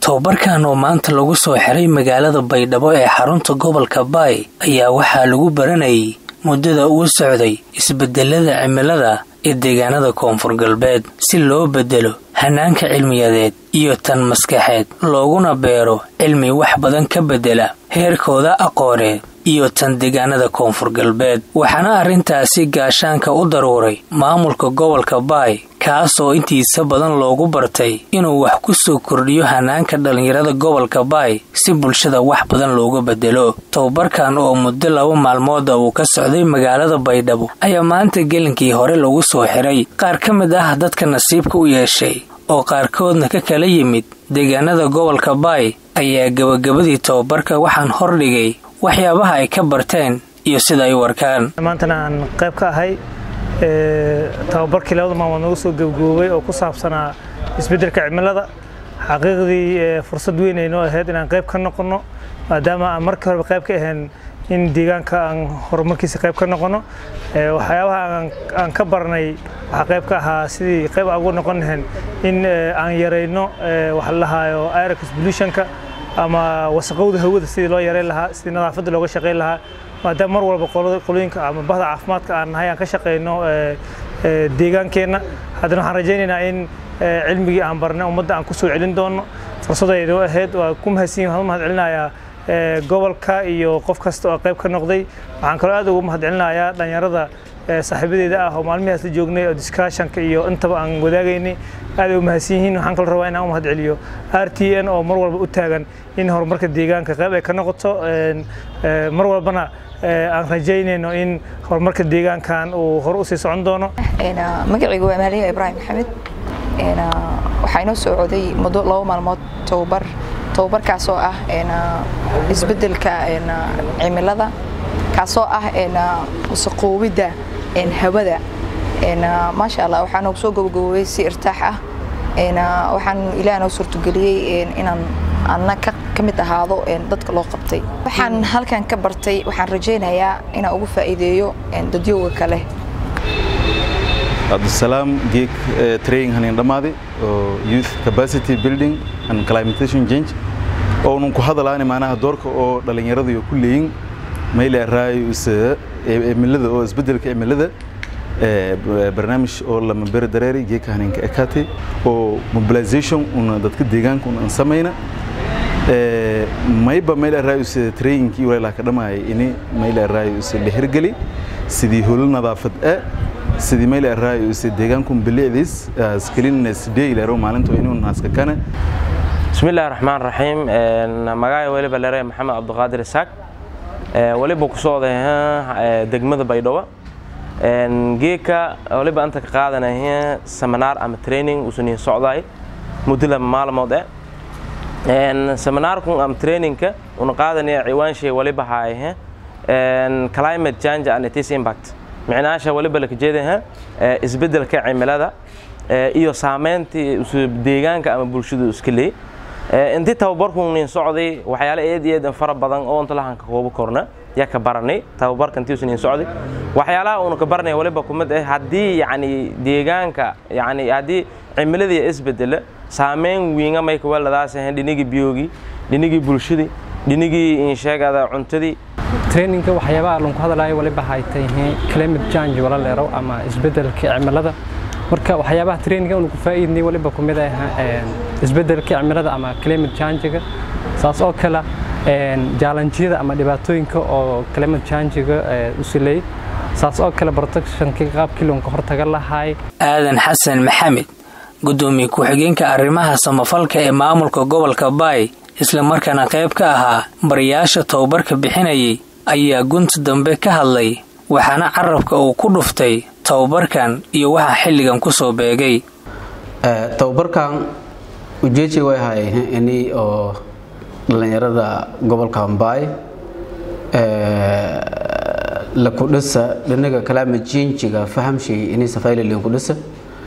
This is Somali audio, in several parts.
tababarkan oo maanta lagu soo xiray magaalada Baydhabo ee xarunta gobolka Baay ayaa waxaa lagu baranayay muddada uu socday isbedelada cimilada ee deegaanada Koonfur Galbeed si loo bedelo hanaanka cilmiyadeed iyo tan maskaxeed looguna beero cilmi wax badan ka bedela heerkooda aqooneed iyo tan deegaanada Koonfur Galbeed waxaana arintaasi gaashaanka u daruuray maamulka gobolka Baay kaasoo intiisa badan loogu bartay inuu wax ku soo kordhiyo hanaanka dhalinyarada gobolka Baay si bulshada wax badan looga bedelo tababarkan oo muddo 2 maalmood uu ka socday magaalada Baydhabo ayaa maanta gelinkii hore lagu soo xiray qaar ka mid ah dadka nasiibka u yeeshay oo qaarkoodna ka kala yimid deegaanada gobolka Baay ayaa gabagabadii tababarka waxaan hordhigay waxyaabaha ay ka barteen iyo sida ay warkaan maanta aan qayb ka ahay tababarkii 2 maalmood nagu soo gabagabay oo ku saabsanaa isbedelka cimilada xaqiiqdii fursad weyn ay noo ahayd inaan qayb ka noqono maadaama aan markii hore qayb ka ahayn in deegaanka aan horumarkiisa qayb ka noqono waxyaabaha aan ka barnay waxa qayb ka ahaa sidii qayb ugu noqon lahayn in aan yareyno wax la hayo air pollution-ka ama wasaqowda hawada sidii loo yareyn lahaa sidii nadaafadda looga shaqeyn lahaa maadaama mar walba qolooyinka ama bahda caafimaadka aan nahay aan ka shaqeyno deegaankeena haddana waxaan rajaynaynaa in cilmigii aan barnay ummadda aan ku soo celin doono fursadaydu ahayd waa ku mahadcelinayaa gobolka iyo qof kasta oo qayb ka noqday waxaan kaloo aad ugu mahadcelinayaa dhalinyarada saaxiibadeeda ah oo maalmahaas la joognay oo discussion-ka iyo intaba aan wadaagaynay aad u mahadsan yihiin waxaan kaloo rabaa inaan u mahadceliyo RTN oo mar walba u taagan in horumarka deegaanka qayb ay ka noqoto mar walbana aan rajaynayno in horumarka deegaankan uu hor u sii socon doono magacaygu waa Maaliya Ibrahim Maxamed waxaa inoo socday muddo 2 maalmood tababarkaas oo ah isbedelka cimilada kaasoo ah wasaqowida hawada ما شاء الله وحنا وسوق وجوي سي ارتاح waxaan ilaahay noo suurtageliyay inaan annaka kamid ahaado dadka loo qabtay waxaan halkan ka bartay waxaan rajaynayaa inaan ugu faa'iideeyo dadyoga kale Abdusalaam geek training hanin dhamaadi youth capacity building and climate change oo uu ku hadalaani macnaha doorka oo dhalinyaradu iyo kulliin meel raay cimilada oo isbedelka cimilada barnaamij oo la mamber dareeri geeka haninka ekati oo mobilization una dadka deegaanka una sameeyna mayba meel raayus training iyo la ka dhamaay ini meel raayus la hirgali sidii hol nadaafad sidii meel raayus deegaanku bilicdiis cleanliness day la roo maalinta inuu naaska kana bismillaahir rahmaanir rahiim magacay waliba la reey maxamed abduqaadir isaaq waliba ku soo degmada Baydhabo geeka waliba anta ka qaadanaya seminar ama training usoo socday muddo 2 maalmood seminarku am training-ka una qaadanaya ciwaan shay waliba haayah climate change and its impact macnaasha waliba la jeedaha isbedelka cimilada iyo saameynta deegaanka ama bulshada iska leey inta tababarku socday waxyaalo aad fara badan oo inta lahan ka koobo korna yaa ka baranay tababarkan tiisan socday waxyaalaha uu ka baranay waliba kumid hadii yani deegaanka yani hadii cimilada isbedela saameyn weyn ama ka waladaas dhinigi biyogi dhinigi bulshada dhinigi in sheegada cuntadii training-ka waxyaabaha lagu hadlayo waliba haytay climate change wala leero ama isbedelka cimilada marka waxyaabaha training-ka uu ku faa'iideeyay waliba kumid isbedelka cimilada ama climate change-ga saas oo kala challenge-yada ama dhibaatooyinka oo climate change-ga u silay saas oo kala protection-ka qaabkii loo hortaga lahaay aadan xasan maxamed gudoomiye ku-xigeenka arrimaha samafalka ee maamulka gobolka Baay isla markaana qayb ka ahaa bariyaasha tababarka bixinayay ayaa gunta dambe ka hadlay waxaana carabka uu ku dhuftay tababarkan iyo waxa xilligan ku soo beegay tababarkan ujeedkiisu way hayeen inay oo dhalinyarada gobolka Baay la ku dhisa dhinaga climate change-ga fahamshay inay safayleen ku dhisa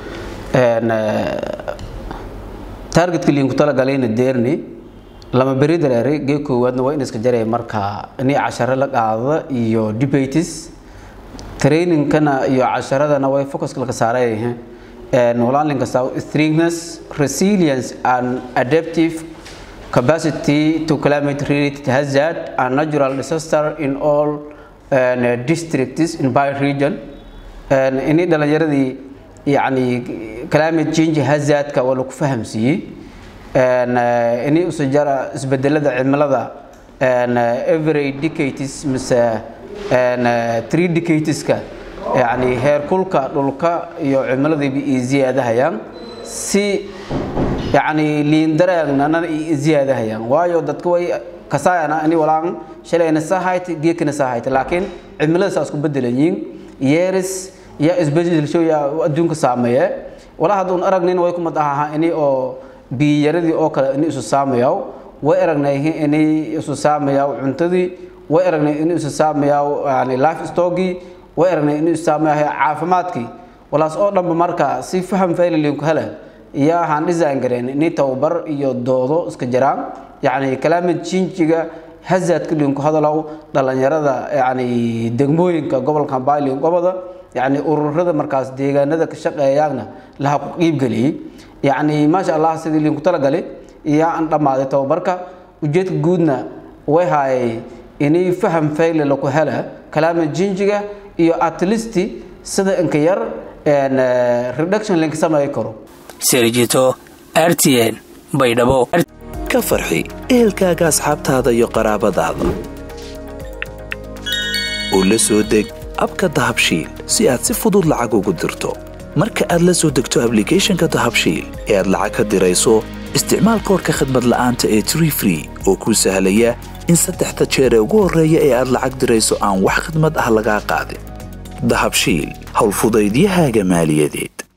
target-ka liin ku tala galayna deerni lama bari dareeri geeku wadna waa in iska jaray marka inay 10 la qaado iyo debates training-kana iyo 10-radana way focus ka saarayeen walaalin kasta strengthness resilience and adaptive capacity to climate-related hazard and natural disaster in all districts in by region. إني دلالة يعني climate change hazard كولك فهم سي. إني أسجل إسبدل ذا عمله every decades مثلا 3 decades كا يعني هير كل كا يعمل ذي بزيادة هيان سي يعني ليندرا أنا زيادة هيان وايو دتكوي كساينا أني ولان شلي نساهايت جيك نساهايت لكن عمل ساسكو بدلين يرس يا إسبدل شو يا أدونك سامية ولا هذون أرجنين ويكم متاها إني أو بيردي أو كلا إني سامياو وأرجنا هي إني سامياو عنتدي وأرجنا إني سامياو يعني لايف ستوكي وأرجنا إني سامياو عافماتكي ولا صورنا بمركا سيفهم فعل اللي يكهله يا هندزان قرين إني توبر يدودو إسكجرام يعني كلام تشينجيجا هزت كل يوم كهذا لو دلنا يردا يعني دعموين كقبل كمبايل قبضة يعني أورده مركز ديجا ندك الشقة ياعنا لها قريب قلي يعني ما شاء الله سيد اللي كتلا قلي يا أنت ما هذا توبركا وجيت جودنا وهاي إني فهم فعل لو كهله كلام تشينجيجا يو أتلستي سده إنكير and reduction link sama يكرو سيرجيتو RTN بيدبو كفرحي إلكاغا أصحابتادا iyo qaraabadaada oo la soo deg abka dahabshiil si aad si fudud lacag ugu dirto marka aad la soo degto application-ka dahabshiil ee aad lacag ka dirayso isticmaal koodka khidmad la'aanta ee free oo ku sahlaya in 3 jeer ugu horeeya ee aad lacag dirayso aan wax khidmad ah laga qaadin dahabshiil hawl fudaydiyahaaga maaliyadeed